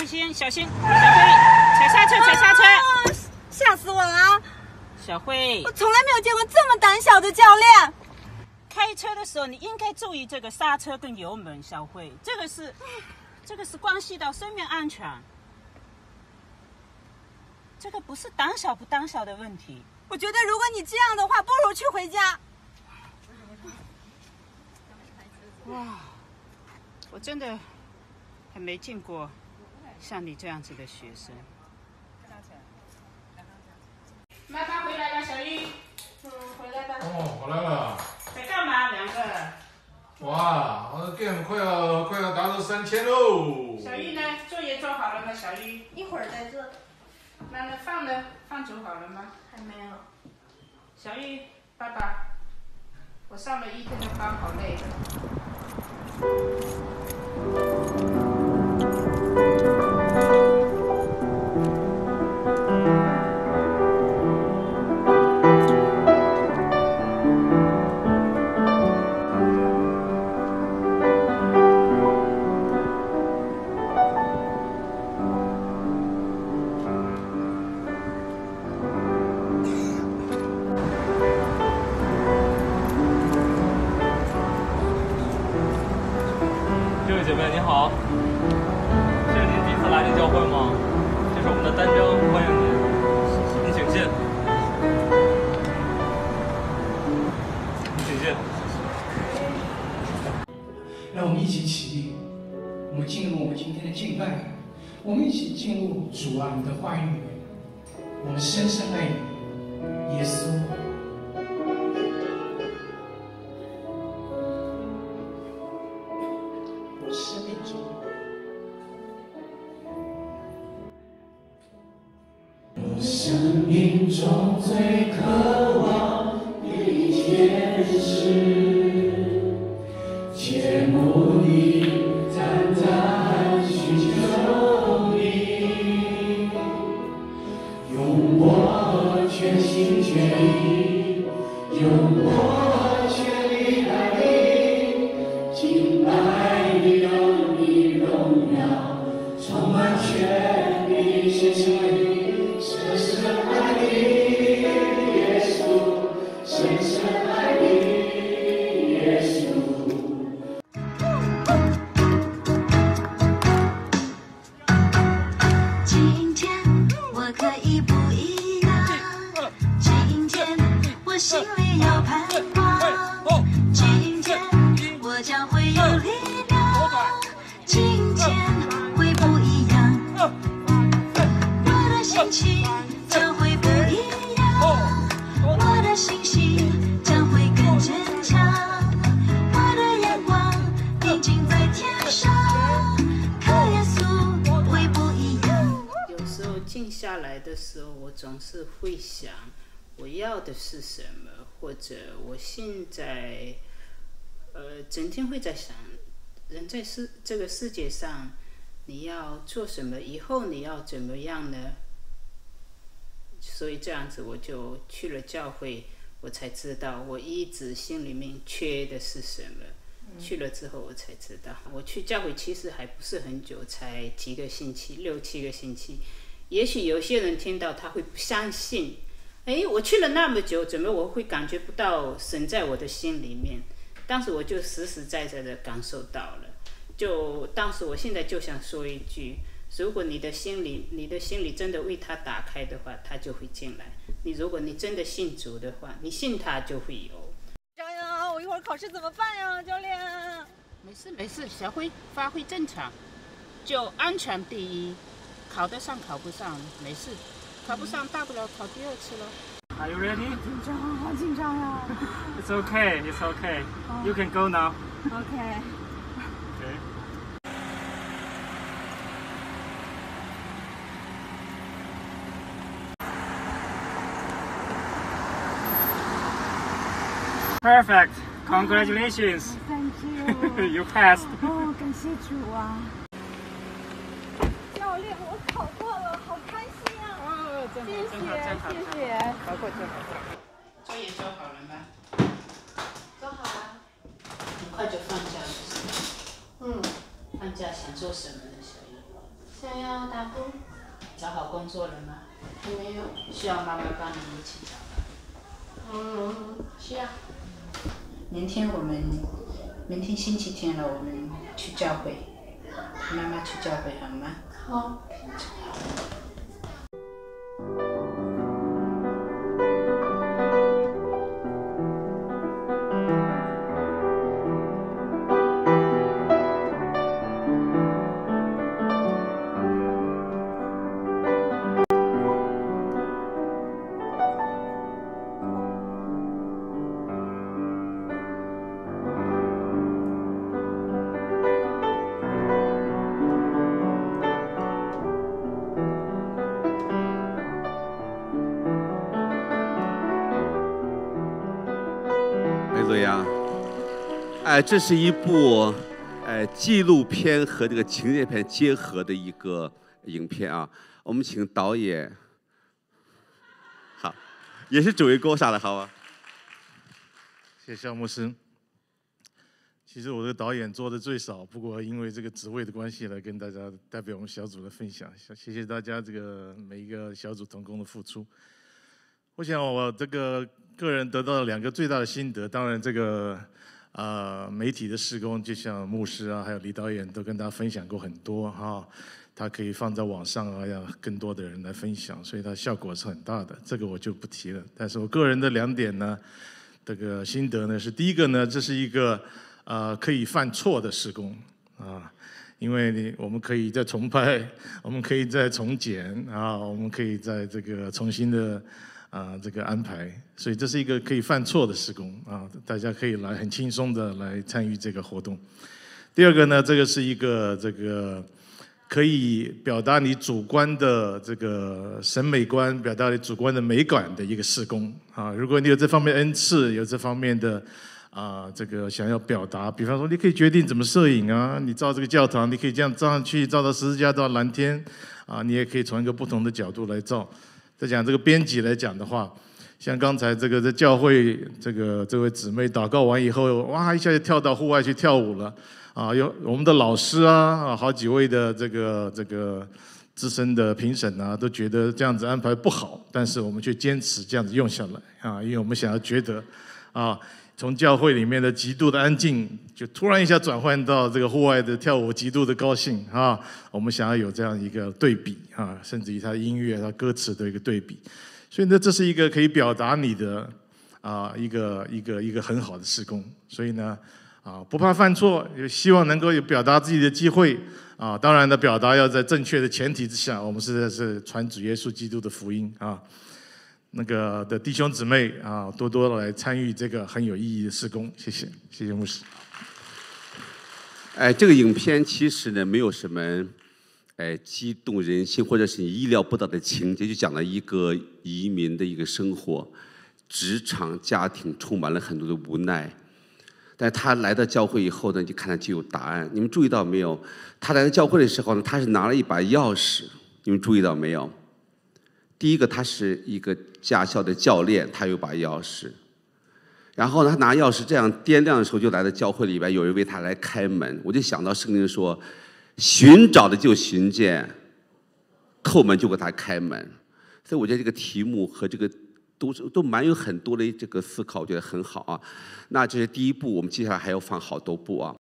小心，小心，小慧，踩刹车，踩刹车！ 吓死我了！ 小慧， 我从来没有见过这么胆小的教练。 开车的时候你应该注意这个刹车跟油门，小慧，这个是关系到生命安全。这个不是胆小不胆小的问题。 我觉得如果你这样的话，不如去回家。 哇，我真的还没见过像你这样子的学生。妈妈回来了，小玉。回来吧。 哦，回来了。 在干嘛，两个？ 哇，我的 game 快要达到3000喽。 小玉呢？作业做好了吗？小玉？ 一会儿再做。 那饭呢？饭煮好了吗？ 还没有。 小玉，爸爸，我上了一天的班，好累。 这位姐妹你好，这是您第一次来这教会吗？这是我们的单张，欢迎您，您请进，您请进。 让我们一起起立，我们进入我们今天的敬拜，我们一起进入主啊你的话语，我们深深爱你，耶稣。生命中，我生命中最渴望的一件事，切慕你，单单寻求你，用我全心全意，用我全力爱你，敬拜你。充满全力，深深爱你，深深爱你，耶稣，深深爱你，耶稣。 今天我可以不一样，今天我心里要盼望，今天我将会有力量，今天。心情将会不一样，我的信心将会更坚强，我的眼光定睛在天上，看耶稣会不一样。 有时候静下来的时候，我总是会想，我要的是什么，或者我现在，整天会在想，人在这个世界上，你要做什么？以后你要怎么样呢？所以这样子我就去了教会，我才知道我一直心里面缺的是什么。去了之后我才知道，我去教会其实还不是很久，才几个星期，6、7个星期。也许有些人听到他会不相信，我去了那么久，怎么我会感觉不到神在我的心里面？当时我就实实在在的感受到了。就当时我现在就想说一句，如果你的心里真的为他打开的话，他就会进来。如果你真的信主的话，你信他就会有。 张扬，我一会儿考试怎么办呀，教练？ 没事，小辉发挥正常，就安全第一。考得上考不上没事，考不上大不了考第2次了。 Are you ready? 紧张，好紧张呀。 It's okay, it's okay. You can go now. OK。 Okay. Perfect. Congratulations. Thank you. You passed. 哦，感谢主啊！教练，我考过了，好开心啊！ 哦，真好，真好，真好， 谢谢。 考过，真好，真好。作业做好了吗？ 做好了。 很快就放假了，是吗？放假想做什么呢，小姨？ 想要打工？找好工作了吗？ 还没有。 需要妈妈帮你一起找吗？ 需要。 明天星期天了，我们去教会，妈妈去教会好吗？ 好。 这是一部纪录片和这个情节片结合的一个影片啊。我们请导演，好，也是主位勾上的，好吧？ 谢谢肖牧师。其实我的导演做的最少，不过因为这个职位的关系来跟大家代表我们小组的分享，谢谢大家这个每一个小组同工的付出。我想我这个个人得到了2个最大的心得，当然这个媒体的事工，就像牧师啊，还有李导演都跟大家分享过很多哈，它可以放在网上啊，让更多的人来分享，所以它效果是很大的，这个我就不提了。但是我个人的2点呢，这个心得呢是第一个呢，这是一个可以犯错的事工啊，因为我们可以再重拍，我们可以再重剪啊，我们可以再这个重新的。这个安排，所以这是一个可以犯错的事工啊，大家可以来很轻松的来参与这个活动。第二个呢，这个是一个这个可以表达你主观的这个审美观，表达你主观的美感的一个事工啊。如果你有这方面恩赐，有这方面的这个想要表达，比方说你可以决定怎么摄影啊，你照这个教堂，你可以这样照上去，照到十字架，照到蓝天啊，你也可以从一个不同的角度来照。在讲这个编辑来讲的话，像刚才这个在教会这位姊妹祷告完以后，哇，一下就跳到户外去跳舞了啊！有我们的老师啊，好几位的这个资深的评审啊，都觉得这样子安排不好，但是我们却坚持这样子用下来啊，因为我们想要觉得啊，从教会里面的极度的安静，就突然一下转换到这个户外的跳舞，极度的高兴啊！我们想要有这样一个对比啊，甚至于他音乐、他歌词的一个对比，所以呢，这是一个可以表达你的一个很好的事工。所以呢，不怕犯错，也希望能够有表达自己的机会啊。当然的，表达要在正确的前提之下，我们是传主耶稣基督的福音啊。那个的弟兄姊妹啊，多多来参与这个很有意义的事工，谢谢，谢谢牧师。 这个影片其实呢没有什么，激动人心或者是你意料不到的情节，就讲了一个移民的一个生活，职场、家庭充满了很多的无奈。但是他来到教会以后呢，你看他就有答案。你们注意到没有？他来到教会的时候呢，他是拿了一把钥匙，你们注意到没有？第一个，他是一个驾校的教练，他有把钥匙。然后呢，他拿钥匙这样掂量的时候，就来到教会里边，有人为他来开门。我就想到圣经说：“寻找的就寻见，叩门就给他开门。”所以我觉得这个题目和这个都蛮有很多的这个思考，我觉得很好啊。那这是第一步，我们接下来还要放好多步啊。